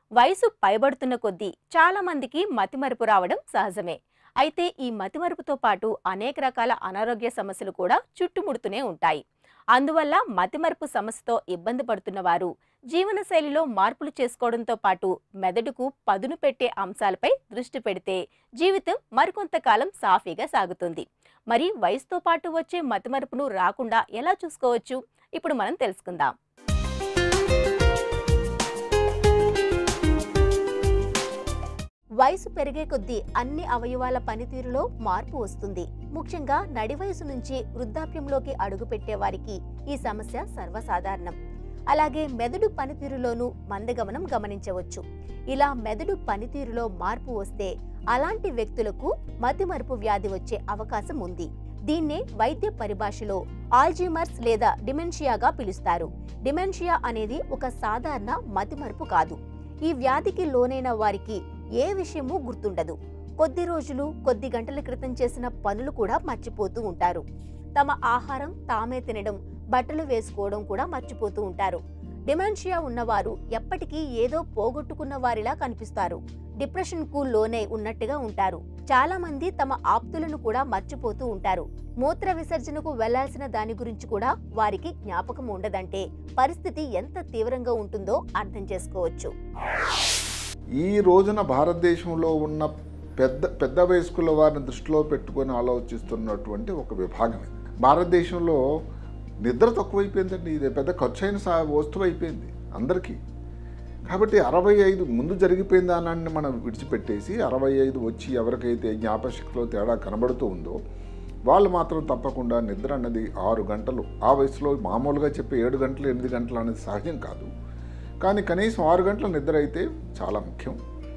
వయసు పైబడుతున్న కొద్దీ చాలా మందికి మతిమరుపు రావడం సహజమే. అయితే ఈ మతిమరుపుతో పాటు అనేక రకాల అనారోగ్య సమస్యలు కూడా చుట్టుముడుతూనే ఉంటాయి. అందువల్ల మతిమరుపు సమస్యతో ఇబ్బంది పడుతున్న వారు జీవనశైలిలో మార్పులు చేసుకోవడంతో పాటు మెదడుకు పదును పెట్టే అంశాలపై దృష్టి పెడితే జీవితం మరికొంతకాలం సాఫీగా సాగుతుంది. మరి వయసుతో పాటు వచ్చే మతిమరుపును రాకుండా ఎలా చూసుకోవచ్చు? ఇప్పుడు మనం తెలుసుకుందాం. వయసు పెరిగే కొద్దీ అన్ని అవయవాల పనితీరులో మార్పు వస్తుంది. ముఖ్యంగా నడి వయసు నుంచి వృద్ధాప్యంలోకి అడుగుపెట్టే వారికి ఈ సమస్య సర్వసాధారణం. అలాగే మెదడు పనితీరులోనూ మందగమనం గమనించవచ్చు. ఇలా మెదడు పనితీరులో మార్పు వస్తే అలాంటి వ్యక్తులకు మతిమరుపు వ్యాధి వచ్చే అవకాశం ఉంది. దీన్నే వైద్య పరిభాషలో ఆల్జీమర్స్ లేదా డిమెన్షియాగా పిలుస్తారు. డిమెన్షియా అనేది ఒక సాధారణ మతిమరుపు కాదు. ఈ వ్యాధికి లోనైన వారికి ఏ విషయమూ గుర్తుండదు. కొద్ది రోజులు, కొద్ది గంటల క్రితం చేసిన పనులు కూడా మర్చిపోతూ ఉంటారు. తమ ఆహారం తామే తినడం, బట్టలు వేసుకోవడం కూడా మర్చిపోతూ ఉంటారు. డిమెన్షియా ఉన్నవారు ఎప్పటికీ ఏదో పోగొట్టుకున్న వారిలా కనిపిస్తారు. డిప్రెషన్కు లోనై ఉన్నట్టుగా ఉంటారు. చాలా మంది తమ ఆప్తులను కూడా మర్చిపోతూ ఉంటారు. మూత్ర విసర్జనకు వెళ్లాల్సిన దాని గురించి కూడా వారికి జ్ఞాపకం ఉండదంటే పరిస్థితి ఎంత తీవ్రంగా ఉంటుందో అర్థం చేసుకోవచ్చు. ఈ రోజున భారతదేశంలో ఉన్న పెద్ద వయస్కుల వారిని దృష్టిలో పెట్టుకొని ఆలోచిస్తున్నటువంటి ఒక విభాగం. భారతదేశంలో నిద్ర తక్కువైపోయిందండి. ఇది పెద్ద ఖర్చు అయిన వస్తువు అయిపోయింది అందరికీ. కాబట్టి 65 ముందు జరిగిపోయిన దానాన్ని మనం విడిచిపెట్టేసి 65 వచ్చి ఎవరికైతే జ్ఞాపశక్తిలో తేడా కనబడుతూ ఉందో వాళ్ళు మాత్రం తప్పకుండా నిద్ర అన్నది 6 గంటలు, ఆ వయసులో మామూలుగా చెప్పే 7 గంటలు 8 గంటలు అనేది సహజం కాదు. కానీ కనీసం 6 గంటల నిద్ర అయితే చాలా ముఖ్యం.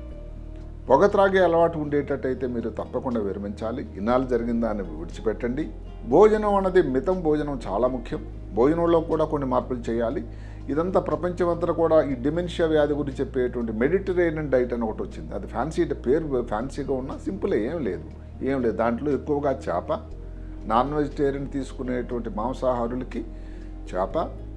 పొగ త్రాగే అలవాటు ఉండేటట్టయితే మీరు తప్పకుండా విరమించాలి. ఇన్నాళ్ళు జరిగిన దాన్ని విడిచిపెట్టండి. భోజనం అన్నది మితం భోజనం చాలా ముఖ్యం. భోజనంలో కూడా కొన్ని మార్పులు చేయాలి. ఇదంతా ప్రపంచమంతా కూడా ఈ డిమెన్షియా వ్యాధి గురించి చెప్పేటువంటి మెడిటరేనియన్ డైట్ అని ఒకటి వచ్చింది. అది పేరు ఫ్యాన్సీగా ఉన్నా సింపుల్ ఏం లేదు. దాంట్లో ఎక్కువగా చేప, నాన్ వెజిటేరియన్ తీసుకునేటువంటి మాంసాహారులకి చేప,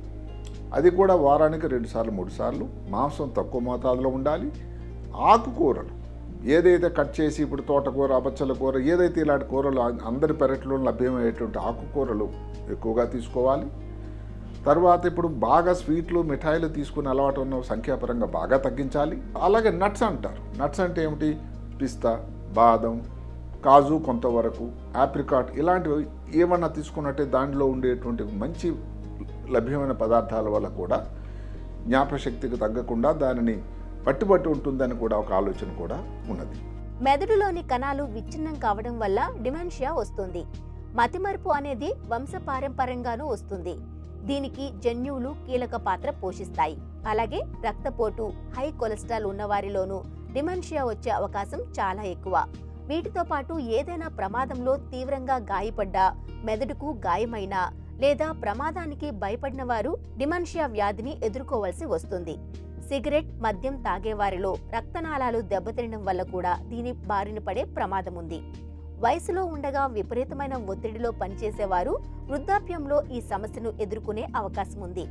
అది కూడా వారానికి 2 సార్లు 3 సార్లు, మాంసం తక్కువ మోతాదులో ఉండాలి. ఆకుకూరలు ఏదైతే కట్ చేసి ఇప్పుడు తోటకూర, అబచ్చల కూర, ఏదైతే ఇలాంటి కూరలు అందరి పెరట్లో లభ్యమయ్యేటువంటి ఆకుకూరలు ఎక్కువగా తీసుకోవాలి. తర్వాత ఇప్పుడు బాగా స్వీట్లు, మిఠాయిలు తీసుకునే అలవాటు ఉన్న సంఖ్యాపరంగా బాగా తగ్గించాలి. అలాగే నట్స్ అంటారు. నట్స్ అంటే ఏమిటి? పిస్తా, బాదం, కాజు, కొంతవరకు ఆప్రికాట్, ఇలాంటివి ఏమన్నా తీసుకున్నట్టే దానిలో ఉండేటువంటి మంచి లభ్యమైన పదార్థాల వల్ల కూడా జ్ఞాపశక్తికి తగ్గకుండా దానిని పట్టుబట్టి ఉంటుందని కూడా ఒక ఆలోచన కూడా ఉన్నది. మెదడులోని కణాలు విచ్ఛిన్నం కావడం వల్ల డిమెన్షియా వస్తుంది. మతిమరుపు అనేది వంశపారంపర్యంగానూ వస్తుంది. దీనికి జన్యువులు కీలక పాత్ర పోషిస్తాయి. అలాగే రక్తపోటు, హై కొలెస్ట్రాల్ ఉన్నవారిలోనూ డిమెన్షియా వచ్చే అవకాశం చాలా ఎక్కువ. వీటితో పాటు ఏదైనా ప్రమాదంలో తీవ్రంగా గాయపడ్డా, మెదడుకు గాయమైనా లేదా ప్రమాదానికి భయపడిన వారు డిమెన్షియా వ్యాధిని ఎదుర్కోవలసి వస్తుంది. సిగరెట్, మద్యం తాగేవారిలో రక్తనాళాలు దెబ్బతినడం వల్ల కూడా దీని బారిన పడే ప్రమాదం ఉంది. వయసులో ఉండగా విపరీతమైన ఒత్తిడిలో పనిచేసేవారు వృద్ధాప్యంలో ఈ సమస్యను ఎదుర్కొనే అవకాశం ఉంది.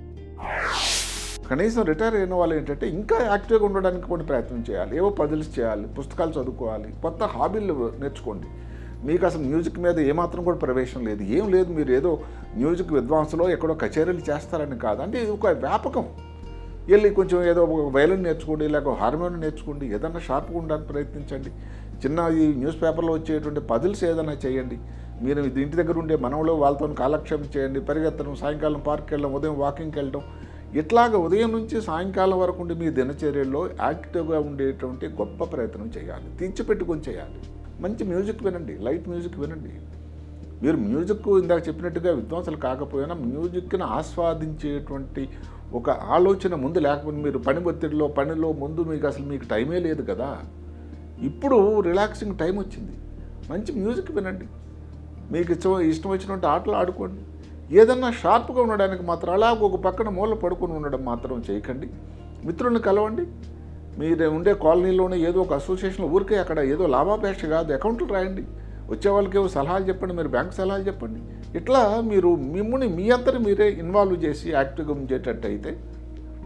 కనీసం రిటైర్ అయిన వాళ్ళు ఏంటంటే ఇంకా యాక్టివ్గా ఉండడానికి కూడా ప్రయత్నం చేయాలి. ఏవో పజిల్స్ చేయాలి, పుస్తకాలు చదువుకోవాలి, కొత్త హాబీలు నేర్చుకోండి. మీకు అసలు మ్యూజిక్ మీద ఏమాత్రం కూడా ప్రవేశం లేదు, ఏం లేదు. మీరు ఏదో మ్యూజిక్ విద్వాంసులో ఎక్కడో కచేరీలు చేస్తారని కాదు. అంటే ఇది ఒక వ్యాపకం. వెళ్ళి కొంచెం ఏదో వయలిన్ నేర్చుకోండి, లేక హార్మోనియం నేర్చుకోండి, ఏదన్నా షార్ప్గా ఉండడానికి ప్రయత్నించండి. చిన్న ఈ న్యూస్ పేపర్లో వచ్చేటువంటి పజిల్స్ ఏదైనా చేయండి. మీరు ఇంటి దగ్గర ఉండే మనవలో వాళ్ళతో కాలక్షేపం చేయండి. పరిగెత్తడం, సాయంకాలం పార్క్కి వెళ్ళడం, ఉదయం వాకింగ్కి వెళ్ళడం, ఇట్లాగా ఉదయం నుంచి సాయంకాలం వరకు ఉండి మీ దినచర్యల్లో యాక్టివ్గా ఉండేటువంటి గొప్ప ప్రయత్నం చేయాలి. తెచ్చిపెట్టుకొని చేయాలి. మంచి మ్యూజిక్ వినండి, లైట్ మ్యూజిక్ వినండి. మీరు మ్యూజిక్ ఇందాక చెప్పినట్టుగా విద్వాంసులు కాకపోయినా మ్యూజిక్ని ఆస్వాదించేటువంటి ఒక ఆలోచన ముందు లేకపోతే మీరు పనిలో ముందు మీకు టైమే లేదు కదా. ఇప్పుడు రిలాక్సింగ్ టైం వచ్చింది. మంచి మ్యూజిక్ వినండి. మీకు ఇష్టం వచ్చినట్టు ఆటలు ఆడుకోండి. ఏదన్నా షార్ప్గా ఉండడానికి మాత్రం అలా ఒక పక్కన మూల పడుకొని ఉండడం మాత్రం చేయకండి. మిత్రులను కలవండి. మీరు ఉండే కాలనీలోనే ఏదో ఒక అసోసియేషన్లో ఊరికే అక్కడ ఏదో లాభాపేక్ష కాదు, అకౌంట్లు రాయండి. వచ్చే వాళ్ళకి ఏవో సలహాలు చెప్పండి, మీరు బ్యాంక్ సలహాలు చెప్పండి. ఇట్లా మీరు మిమ్మల్ని మీ అంతటి మీరే ఇన్వాల్వ్ చేసి యాక్టివ్గా ఉంచేటట్టు అయితే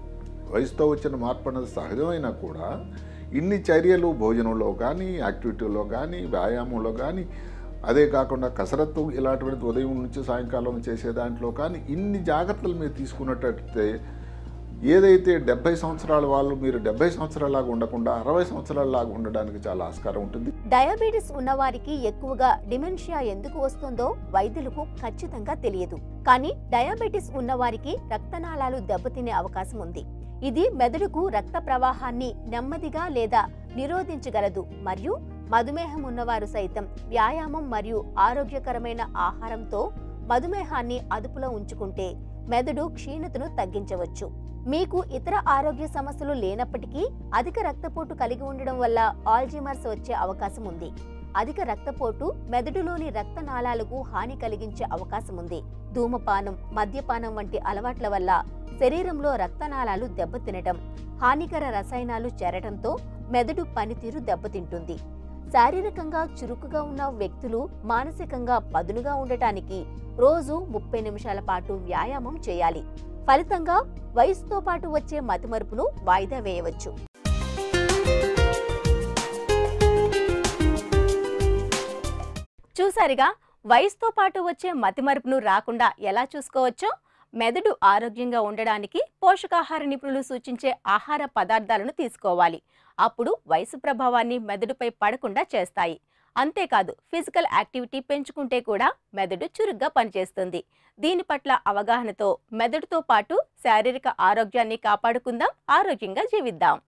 వయసుతో వచ్చిన మార్పు అనేది సహజమైనా కూడా ఇన్ని చర్యలు భోజనంలో కానీ, యాక్టివిటీలో కానీ, వ్యాయామంలో కానీ, అదే కాకుండా కసరత్తు ఇలాంటివి ఉదయం నుంచి సాయంకాలం చేసే దాంట్లో కానీ ఇన్ని జాగ్రత్తలు మీరు తీసుకున్నట్టయితే ఏదైతే 70 సంవత్సరాల వాళ్ళు మీరు 70 సంవత్సరాలలాగా ఉండకుండా 60 సంవత్సరాలలాగా ఉండడానికి చాలా ఆస్కారం ఉంటుంది. డయాబెటిస్ ఉన్నవారికి ఎక్కువగా డిమెన్షియా ఎందుకు వస్తుందో వైద్యులకు ఖచ్చితంగా తెలియదు. కానీ డయాబెటిస్ ఉన్నవారికి రక్తనాళాలు దెబ్బతినే అవకాశం ఉంది. ఇది మెదడుకు రక్త ప్రవాహాన్ని నెమ్మదిగా లేదా నిరోధించగలదు. మరియు మధుమేహం ఉన్నవారు సైతం వ్యాయామం మరియు ఆరోగ్యకరమైన ఆహారంతో మధుమేహాన్ని అదుపులో ఉంచుకుంటే మెదడు క్షీణతను తగ్గించవచ్చు. మీకు ఇతర ఆరోగ్య సమస్యలు లేనప్పటికీ అధిక రక్తపోటు కలిగి ఉండడం వల్ల ఆల్జీమర్స్ వచ్చే అవకాశం ఉంది. అధిక రక్తపోటు మెదడులోని రక్తనాళాలకు హాని కలిగించే అవకాశం ఉంది. ధూమపానం, మద్యపానం వంటి అలవాట్ల వల్ల శరీరంలో రక్తనాళాలు దెబ్బతినటం, హానికర రసాయనాలు చేరటంతో మెదడు పనితీరు దెబ్బతింటుంది. శారీరకంగా చురుకుగా ఉన్న వ్యక్తులు మానసికంగా పదునుగా ఉండటానికి రోజు 30 నిమిషాల పాటు వ్యాయామం చేయాలి. ఫలితంగా వయసుతో పాటు వచ్చే మతిమరుపును వాయిదా వేయవచ్చు. చూసారుగా, వయసుతో పాటు వచ్చే మతిమరుపును రాకుండా ఎలా చూసుకోవచ్చో. మెదడు ఆరోగ్యంగా ఉండడానికి పోషకాహార నిపుణులు సూచించే ఆహార పదార్థాలను తీసుకోవాలి. అప్పుడు వయసు ప్రభావాన్ని మెదడుపై పడకుండా చేస్తాయి. అంతేకాదు, ఫిజికల్ యాక్టివిటీ పెంచుకుంటే కూడా మెదడు చురుగ్గా పనిచేస్తుంది. దీని పట్ల అవగాహనతో మెదడుతో పాటు శారీరక ఆరోగ్యాన్ని కాపాడుకుందాం, ఆరోగ్యంగా జీవిద్దాం.